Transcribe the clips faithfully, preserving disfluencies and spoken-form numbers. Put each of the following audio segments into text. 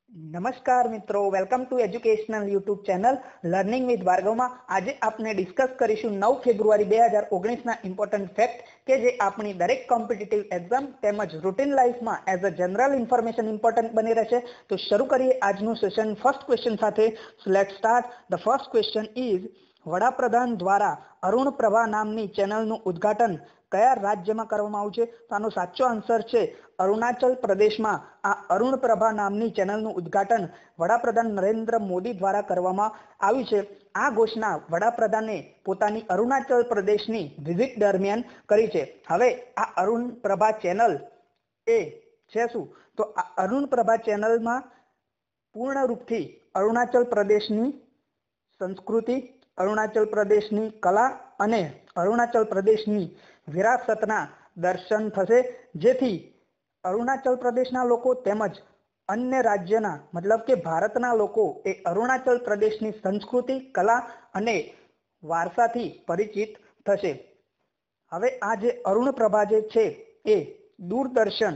નમસ્કાર મિત્રો, welcome to educational YouTube channel learning with ભાર્ગવમાં આજે આપણે ડિસ્કસ કરીશું નવ ફેબ્રુઆરી બે હજાર ઓગણીસના ઇમ્પોર્ટન્ટ ફેક્ટ કે જે આપણી દરેક કોમ્પિટિટિવ એક્ઝામ તેમજ રૂટીન લાઈફમાં as a general information important બની રહેશે. તો શરૂ કરીએ આજનું સેશન ફર્સ્ટ ક્વેશ્ચન સાથે. Let's start. The first question is વડાપ્રધાન દ્વારા અરુણ પ્રભા નામની ચેનલનું ઉદ્ઘાટન કયા રાજ્યમાં કરવામાં આવ્યું છે? તો આનો સાચો આન્સર છે અરુણાચલ પ્રદેશમાં. આ અરુણ પ્રભા નામની ચેનલનું ઉદ્ઘાટન વડાપ્રધાન નરેન્દ્ર મોદી દ્વારા કરવામાં આવ્યું છે. આ ઘોષણા વડાપ્રધાને પોતાની અરુણાચલ પ્રદેશની વિઝિટ દરમિયાન કરી છે. હવે આ અરુણ પ્રભા ચેનલ એ છે શું? તો આ અરુણ પ્રભા ચેનલમાં પૂર્ણ રૂપથી અરુણાચલ પ્રદેશની સંસ્કૃતિ, અરુણાચલ પ્રદેશની કલા અને અરુણાચલ પ્રદેશની વિરાસતના દર્શન થશે, જેથી અરુણાચલ પ્રદેશના લોકો તેમજ અન્ય રાજ્યના મતલબ કે ભારતના લોકો એ અરુણાચલ પ્રદેશની સંસ્કૃતિ, કલા અને વારસાથી પરિચિત થશે. હવે આ જે અરુણ પ્રભા જે છે એ દૂરદર્શન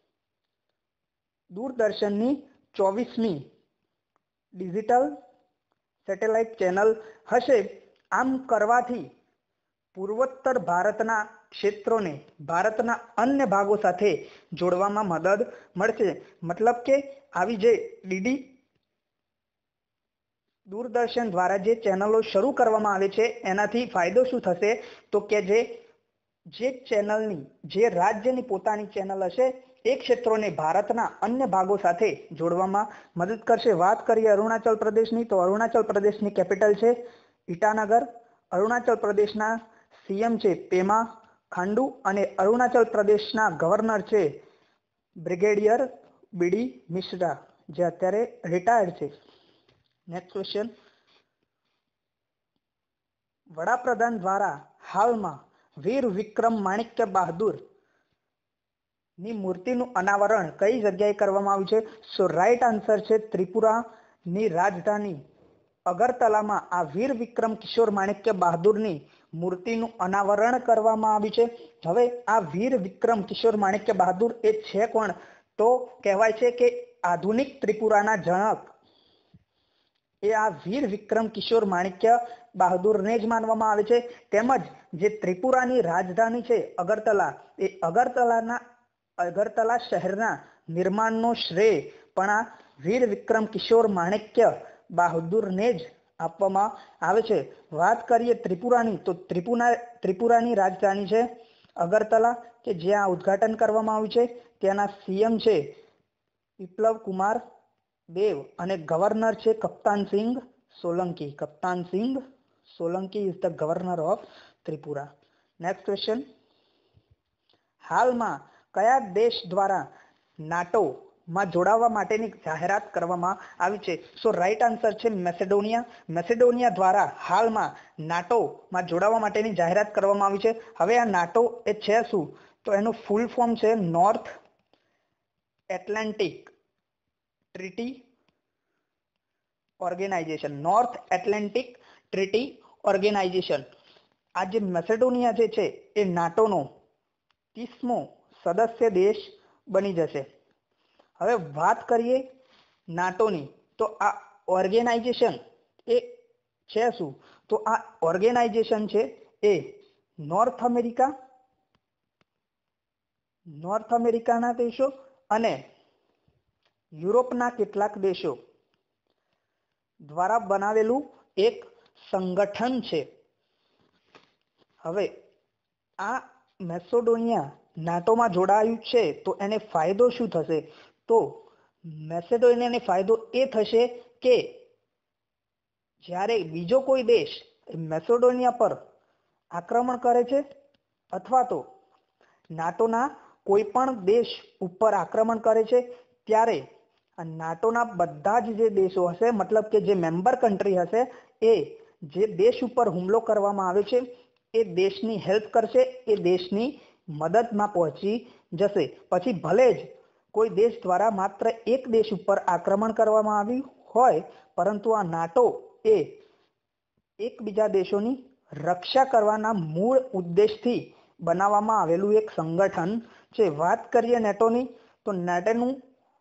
દૂરદર્શનની ચોવીસમી ડિજિટલ સેટેલાઇટ ચેનલ હશે. આમ કરવાથી પૂર્વોત્તર ભારતના ક્ષેત્રોને ભારતના અન્ય ભાગો સાથે જોડવામાં મદદ મળશે. મતલબ કે આવી જે ડીડી દૂરદર્શન દ્વારા જે ચેનલો શરૂ કરવામાં આવે છે એનાથી ફાયદો શું થશે? તો કે જે જે ચેનલની જે રાજ્યની પોતાની ચેનલ હશે એ ક્ષેત્રોને ભારતના અન્ય ભાગો સાથે જોડવામાં મદદ કરશે. વાત કરીએ અરુણાચલ પ્રદેશની, તો અરુણાચલ પ્રદેશની કેપિટલ છે ઈટાનગર. અરુણાચલ પ્રદેશના સીએમ છે પેમા ખાંડુ અને અરુણાચલ પ્રદેશના ગવર્નર છે બ્રિગેડિયર બીડી મિશ્રા, જે અત્યારે રિટાયર્ડ છે. Next question. વડાપ્રધાન દ્વારા હાલમાં વીર વિક્રમ માણિક્ય બહાદુર ની મૂર્તિનું અનાવરણ કઈ જગ્યાએ કરવામાં આવ્યું છે? સો રાઈટ આન્સર છે ત્રિપુરાની રાજધાની અગરતલામાં આ વીર વિક્રમ કિશોર માણિક્ય બહાદુરની મૂર્તિનું અનાવરણ કરવામાં આવ્યું છે. હવે આ વીર વિક્રમ કિશોર માણિક્ય બહાદુર એ છે કોણ? તો કહેવાય છે કે આધુનિક ત્રિપુરાના જનક એ આ વીર વિક્રમ કિશોર માણિક્ય બહાદુરને જ માનવામાં આવે છે. તેમજ જે ત્રિપુરાની રાજધાની છે અગરતલા, એ અગરતલાના અગરતલા શહેરના નિર્માણનો શ્રેય પણ આ વીર વિક્રમ કિશોર માણિક્ય બહાદુરને જ આપવામાં આવે છે. વાત કરીએ ત્રિપુરાની, તો ત્રિપુરા ત્રિપુરાની રાજધાની છે અગરતલા, કે જ્યાં ઉદ્ઘાટન કરવામાં આવ્યું છે. ત્યાંના સીએમ છે વિપ્લવ કુમાર દેવ અને ગવર્નર છે Kaptan Singh Solanki. Kaptan Singh Solanki is the governor of Tripura. Next question. હાલમાં કયા દેશ દ્વારા નાટો માં જોડાવા માટેની જાહેરાત કરવામાં આવી છે? સો રાઈટ આન્સર છે મેસેડોનિયા. મેસેડોનિયા દ્વારા હાલમાં નાટો માં જોડાવા માટેની જાહેરાત કરવામાં આવી છે. હવે આ નાટો એ છે શું? તો એનું ફૂલ ફોર્મ છે North Atlantic Treaty Organization. North Atlantic Treaty Organization. આ જે મેસેડોનિયા જે છે એ નાટોનો ત્રીસમો સદસ્ય દેશ બની જશે. હવે વાત કરીએ નાટોની, તો આ ઓર્ગેનાઇઝેશન એ છે શું? તો આ ઓર્ગેનાઇઝેશન છે એ નોર્થ અમેરિકા નોર્થ અમેરિકાના દેશો અને યુરોપના કેટલાક દેશો દ્વારા બનાવેલું એક સંગઠન છે. હવે આ મેસેડોનિયા નાટોમાં જોડાયું છે તો એને ફાયદો શું થશે? તો મેસેડોનિયાને ફાયદો એ થશે કે જ્યારે બીજો કોઈ દેશ મેસેડોનિયા પર આક્રમણ કરે છે અથવા તો નાટોના કોઈ પણ દેશ ઉપર આક્રમણ કરે છે, ત્યારે આ નાટોના બધા જ જે દેશો હશે, મતલબ કે જે મેમ્બર કન્ટ્રી હશે, એ જે દેશ ઉપર હુમલો કરવામાં આવે છે એ દેશની હેલ્પ કરશે, એ દેશની મદદમાં પહોંચી જશે. પછી ભલે જ કોઈ દેશ દ્વારા માત્ર એક દેશ ઉપર આક્રમણ કરવામાં આવ્યું હોય, પરંતુ આ નાટો એ એકબીજા દેશોની રક્ષા કરવાના મૂળ ઉદ્દેશથી બનાવવામાં આવેલું એક સંગઠન છે. વાત કરીએ નેટોની, તો નેટોનું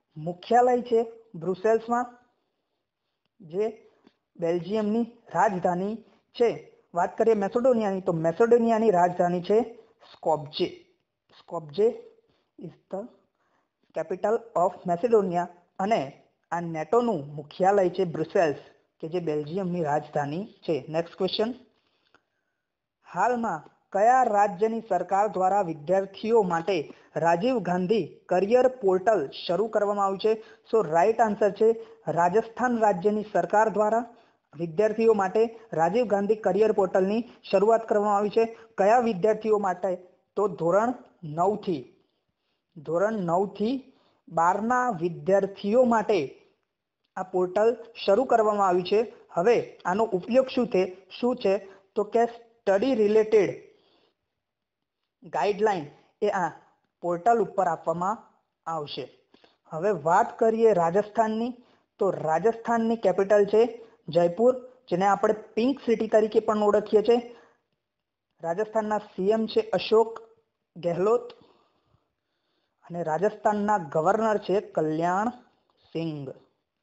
મુખ્યાલય છે બ્રુસેલ્સમાં, જે બેલ્જિયમની રાજધાની છે. વાત કરીએ મેસેડોનિયાની, તો મેસેડોનિયાની રાજધાની છે Skopje. Skopje is the capital of Macedonia. અને આ નેટોનું મુખ્યાલય છે બ્રુસેલ્સ, કે જે બેલ્જિયમની રાજધાની છે. નેક્સ્ટ ક્વેશ્ચન, હાલમાં કયા રાજ્યની સરકાર દ્વારા વિદ્યાર્થીઓ માટે રાજીવ ગાંધી કરિયર પોર્ટલ શરૂ કરવામાં આવ્યું છે? સો રાઈટ આન્સર છે રાજસ્થાન રાજ્યની સરકાર દ્વારા વિદ્યાર્થીઓ માટે રાજીવ ગાંધી કરિયર પોર્ટલની શરૂઆત કરવામાં આવી છે. કયા વિદ્યાર્થીઓ માટે? તો ધોરણ નવ થી ધોરણ નવ થી બાર ના વિદ્યાર્થીઓ માટે આ પોર્ટલ શરૂ કરવામાં આવ્યું છે. હવે આનો ઉપયોગ શું છે શું છે તો કે સ્ટડી રિલેટેડ ગાઈડલાઈન એ આ પોર્ટલ ઉપર આપવામાં આવશે. હવે વાત કરીએ રાજસ્થાનની, તો રાજસ્થાનની કેપિટલ છે જયપુર, જેને આપણે પિંક સિટી તરીકે પણ ઓળખીએ છીએ. રાજસ્થાનના સીએમ છે અશોક ગેહલોત અને રાજસ્થાનના ગવર્નર છે કલ્યાણ સિંઘ.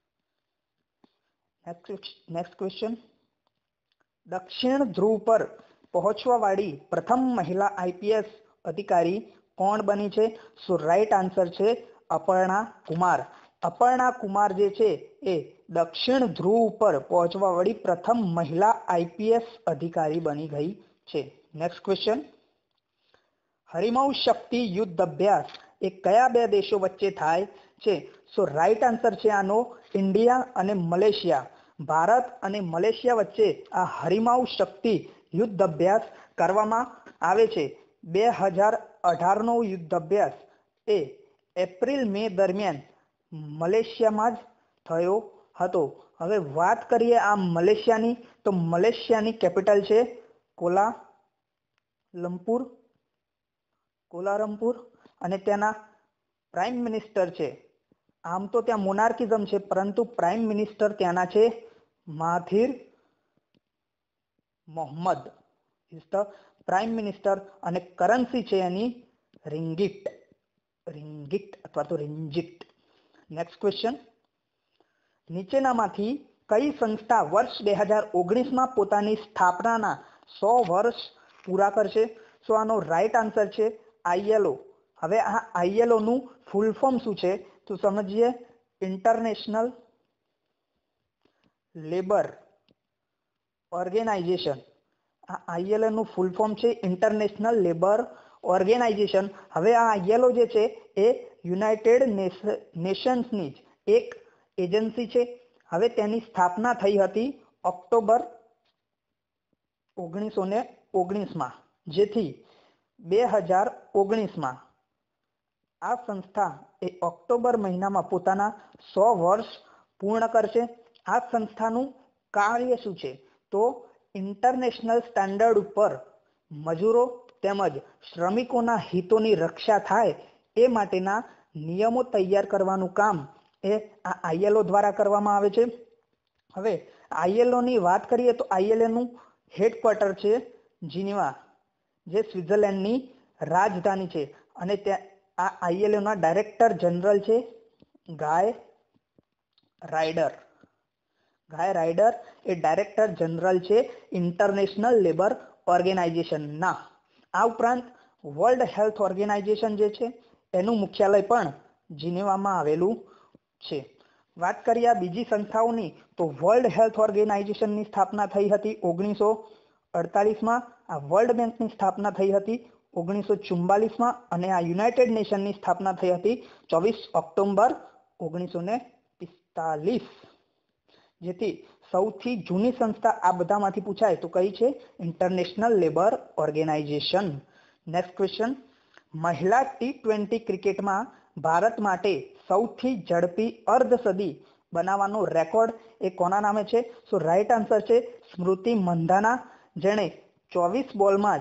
નેક્સ્ટ ક્વેશ્ચન, દક્ષિણ ધ્રુવ પર પહોંચવા વાળી પ્રથમ મહિલા આઈપીએસ અધિકારી કોણ બની છે? સો રાઈટ આન્સર છે અપર્ણા કુમાર. અપર્ણા કુમાર જે છે એ દક્ષિણ ધ્રુવ પર પહોંચવા વાળી પ્રથમ મહિલા આઈપીએસ અધિકારી બની ગઈ છે. નેક્સ્ટ ક્વેશ્ચન, હરિમૌ શક્તિ યુદ્ધ અભ્યાસ એ કયા બે દેશો વચ્ચે થાય છે? સો રાઈટ આન્સર છે આનો ઇન્ડિયા અને મલેશિયા. ભારત અને મલેશિયા વચ્ચે આ હરિમૌ શક્તિ યુદ્ધ અભ્યાસ કરવામાં આવે છે. બે હજાર અઢાર નો યુદ્ધ અભ્યાસ એ એપ્રિલ મે દરમિયાન મલેશિયામાં જ થયો હતો. હવે વાત કરીએ આ મલેશિયાની, તો મલેશિયાની કેપિટલ છે કોલાલંપુર કોલાલંપુર અને ત્યાંના પ્રાઇમ મિનિસ્ટર છે, આમ તો ત્યાં મોનાર્કિઝમ છે, પરંતુ પ્રાઇમ મિનિસ્ટર ત્યાંના છે Mahathir Mohamad is the prime minister. અને કરન્સી છે એની રિંગિટ રિંગિટ અથવા તો રિંજિટ. નેક્સ્ટ ક્વેશ્ચન, નીચેનામાંથી કઈ સંસ્થા વર્ષ બે હજાર ઓગણીસ માં પોતાની સ્થાપનાના સો વર્ષ પૂરા કરશે? સો આનો રાઈટ આન્સર છે આઈએલઓ. હવે આ આઈએલઓ નું ફૂલ ફોર્મ શું છે તો સમજીએ. International Labour Organization. આ આઈએલઓ નું ફૂલ ફોર્મ છે ઇન્ટરનેશનલ લેબર ઓર્ગેનાઇઝેશન. હવે આ આઈએલઓ જે છે એ યુનાઇટેડ નેશન્સની જ એક એજન્સી છે. હવે તેની સ્થાપના થઈ હતી ઓક્ટોબર ઓગણીસો ને ઓગણીસ માં, જેથી બે હજાર ઓગણીસ માં આ સંસ્થા એ ઓક્ટોબર મહિનામાં પોતાના સો વર્ષ પૂર્ણ કરશે. આ સંસ્થાનું કાર્ય શું છે તો ઇન્ટરનેશનલ સ્ટાન્ડર્ડ ઉપર મજૂરો તેમજ શ્રમિકોના હિતોની રક્ષા થાય એ માટેના નિયમો તૈયાર કરવાનું કામ એ આ આઈએલઓ દ્વારા કરવામાં આવે છે. હવે આઈએલઓ ની વાત કરીએ તો આઈએલઓ નું હેડક્વાર્ટર છે જીનીવા, જે સ્વિટ્ઝરલેન્ડની રાજધાની છે. અને ત્યાં આ આઈએલઓ ના ડાયરેક્ટર જનરલ છે ગાય રાઇડર. ગાય રાઇડર એ ડાયરેક્ટર જનરલ છે ઇન્ટરનેશનલ લેબર ઓર્ગેનાઇઝેશનના. આ ઉપરાંત વર્લ્ડ હેલ્થ ઓર્ગેનાઇઝેશન જે છે એનું મુખ્યાલય પણ જીનેવામાં આવેલું છે. વાત કરીએ આ બીજી સંસ્થાઓની, તો વર્લ્ડ હેલ્થ ઓર્ગેનાઇઝેશનની સ્થાપના થઈ હતી ઓગણીસો અડતાલીસ માં. આ વર્લ્ડ બેંકની સ્થાપના થઈ હતી ઓગણીસો ચુમ્બાલીસ માં અને આ યુનાઇટેડ નેશનની સ્થાપના થઈ હતી ચોવીસ ઓક્ટોબર ઓગણીસો ને પિસ્તાલીસ. જેથી સૌથી જૂની સંસ્થા આ બધામાંથી પૂછાય તો કઈ છે? International Labour Organization. Next question, મહિલા ટી ટ્વેન્ટી ક્રિકેટમાં ભારત માટે સૌથી ઝડપી અર્ધ સદી બનાવવાનો રેકોર્ડ એ કોના નામે છે? સો રાઈટ આન્સર છે સ્મૃતિ મંધાના, જેણે ચોવીસ બોલમાં જ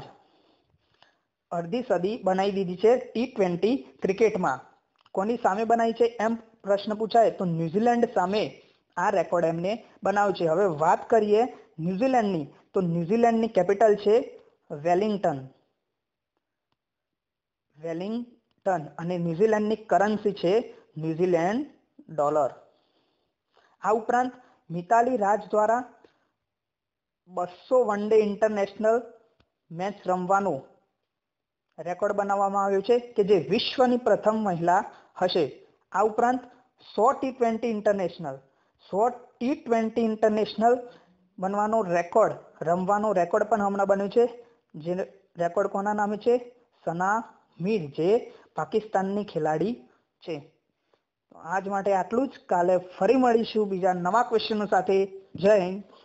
અડધી સદી બનાવી દીધી છે ટી ટ્વેન્ટી ક્રિકેટમાં. કોની સામે બનાવી છે એમ પ્રશ્ન પૂછાય તો ન્યુઝીલેન્ડ સામે આ રેકોર્ડ એમને બનાવ્યો છે. હવે વાત કરીએ ન્યુઝીલેન્ડની, તો ન્યુઝીલેન્ડની કેપિટલ છે વેલિંગ્ટન વેલિંગ્ટન અને ન્યુઝીલેન્ડની કરન્સી છે ન્યુઝીલેન્ડ ડોલર. આ ઉપરાંત મિતાલી રાજ દ્વારા બસો વન ડે ઇન્ટરનેશનલ મેચ રમવાનું રેકોર્ડ બનાવવામાં આવ્યું છે કે જે વિશ્વની પ્રથમ મહિલા હશે. આ ઉપરાંત સો ટી ટ્વેન્ટી ઇન્ટરનેશનલ સો ટી ટ્વેન્ટી ઇન્ટરનેશનલ બનવાનો રેકોર્ડ રમવાનો રેકોર્ડ પણ હમણાં બન્યું છે. જે રેકોર્ડ કોના નામે છે? સના મીર, જે પાકિસ્તાનની ખેલાડી છે. આજ માટે આટલું જ. કાલે ફરી મળીશું બીજા નવા ક્વેશ્ચનો સાથે. જય હિન્દ.